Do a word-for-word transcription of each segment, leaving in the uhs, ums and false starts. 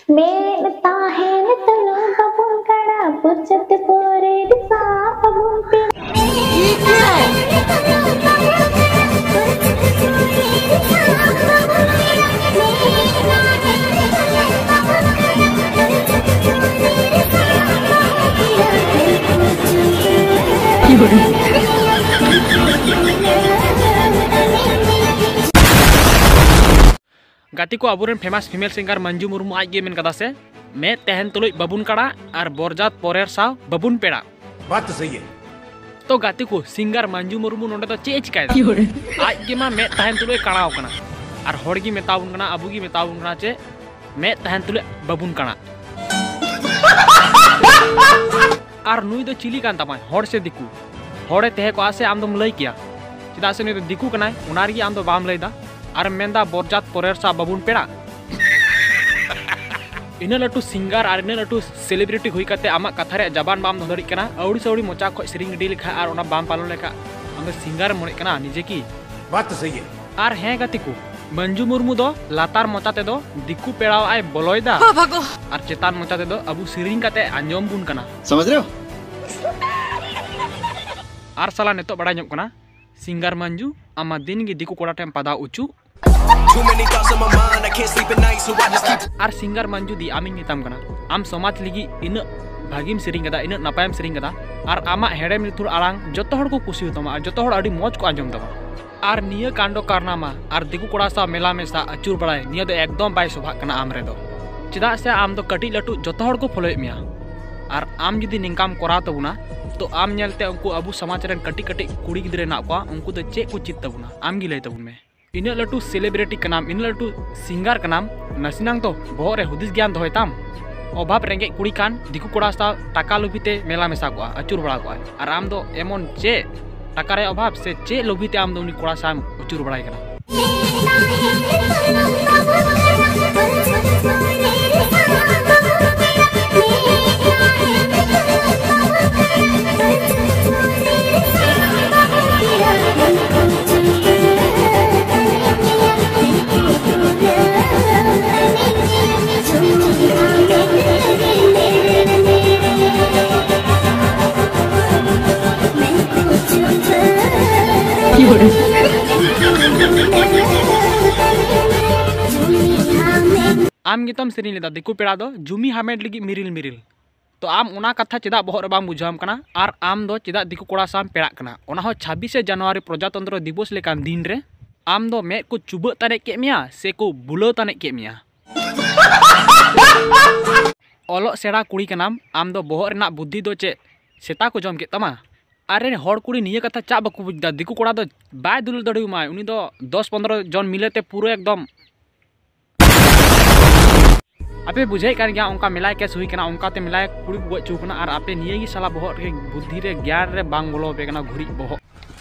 Main ताहेन तलो babun kada pucet pore disa babun pin गाती को अबुरेन famous female singer Manju Murmu आज मेन कदा से मैं तहन तुलुई बबुन कड़ा और बोरजात पोरेर साव बबुन पेड़ा। बात तो सही है। तो गाती को सिंगर मंजू मुर्मू नोडे तो चे चिकाय आज के मा मैं तहन तुलुई कड़ाव कना और होड़ गी मेताबुन कना अबू गी मेताबुन कना चे मैं तहन तुलुई बबुन कड़ा और नुई दो चिली कान तमाय होड़ से दिकू होड़े तहे को आसे आम दम लई किया चिदा से नुई दो दिकू कनाय उनारगी आम दो बाम लईदा और मेंदा बोरजात पोरेर सा बबुन पेड़ा इना लटू सिंगर और इना लटू सेलिब्रिटी हुई करते आमा कथा रे जबान बाम धोदड़ी कना अउड़ी सौड़ी मोचा खो सेरिंग डी लेखा और ओना बाम पालन लेखा हम सिंगर मने कना निजे की बात तो सही है। और हे गति को मंजू मुर्मू दो लातार मोचा ते दो दिकू पेड़ाव आय बोलोयदा और चेतान मोचा ते दो अबू सेरिंग काते अंजम बुन कना समझ रहे हो। और साला नेतो बड़ा ñop कना सिंगर मंजू आमा दिन गी दिकू कोड़ा टेम पदा उचू और सिंगर मंजू दी आमिन नितम कना आम समाज लिगी इन भागीम सेरिंग कदा इन नपायम सेरिंग कदा और आमा हेड़े मिथुर आलांग जतो हड़ को कुसी तमा और जतो हड़ अडी मौज को आंजम तमा और निया कांडो कारनामा और दिकू कोड़ा सा मेला में सा अचूर बड़ाय निया दो एकदम बाय शोभा कना आम रे दो चिदा से आम दो कटी लटू जतो हड़ को फॉलोय मिया और आम जुदी निंकाम कोरा तबुना तो आम नेलते उनको अबू समाज रन कटी कटी कुड़ी गिद्रे ना को उनको दो चे को चित तबुना आम गी लय तबुन में इन लटू सेलिब्रिटी कनाम इन लटू सिंगर कनाम नसीनांग तो बहुत रे हुदिस ज्ञान दोहताम अभाव रेंगे कुड़ी कान दिकू कोड़ा सा टाका लोभिते मेला मेसा को अचूर बड़ा को और आम दो एमन चे टाका रे अभाव से चे लोभिते आम दो उनी कोड़ा सा अचूर बड़ाय कना आम गितम सेरिंग लेदा दिकू पेड़ा दो जुमी हामेड लगी मिरिल मिरिल तो आम उना कथा चेदा बहुत बाम बुझाम कना और आम दो चेदा दिकू कोड़ा साम पेड़ा कना ओना हो छब्बीस जनवरी प्रजातंत्र दिवस लेकान दिन रे आम दो मे को चुब ताने के मिया से को बुलो ताने के मिया ओलो सेड़ा कुड़ी कनाम आम दो बहुत रेना बुद्धि दो चे सेता को जम के तमा अरे हर कुड़ी निये कथा चा बाकू बुझदा दिकू कोड़ा दो बाय दुल दड़िउ माय उनी दो दस पंद्रह जन मिलेते पूरे एकदम आपे बुझे कान गया उनका मिलाय केस हुई कना उनका ते मिलाय कुड़ी गो चुकना और आपे निये गी साला बहुत रे बुद्धि रे ज्ञान रे बांग बोलो पे कना घुरी बहुत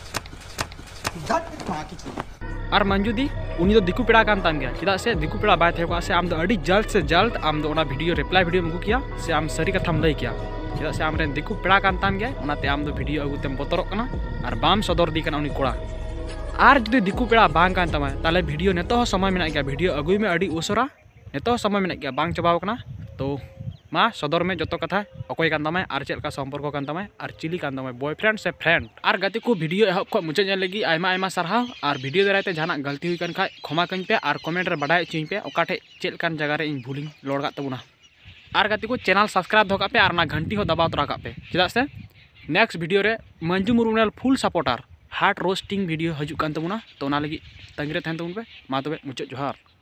और मंजू दी उनी दो दिकू पेड़ा कान ताम गया चिदा से दिकू पेड़ा बाय थे को से आम दो अडी जल्द से जल्द आम दो ओना वीडियो रिप्लाई वीडियो मगु किया से आम सरी कथाम लई किया चिदा से आम रे दिकू पेड़ा कान ताम गया ओनाते आम दो वीडियो अगु तेम बोतरक कना और बाम सदर दी कना उनी कोड़ा और जुदी दिकू पेड़ा बांग कान तमा ताले वीडियो नेतो हो समय मेना गया वीडियो अगुई में अडी उसरा नेतो समय में गया बांग चबाव कना तो मा सदर में जतो कथा अकोय कान तमाय और चेलका संपर्क कान तमाय और चिली कान तमाय बॉयफ्रेंड से फ्रेंड और गाते को वीडियो एहब को मुझे नेल लगी आयमा आयमा सरहाव और वीडियो दारायते जहाना गलती हुई कन खाय क्षमा कन पे और कमेंट रे बडाय चिन पे ओकाठे चेल कान जगह रे इन भूलिंग लोड़गा तबुना और गाते को चैनल सब्सक्राइब धोका पे और ना घंटी हो दबाव तोरा का पे चिदा से नेक्स्ट वीडियो रे Manju Murmu full supporter heart roasting video हजू कान तबुना तो ना लगी तंगरे थेन तबुन पे मा तबे मुझे जोहार।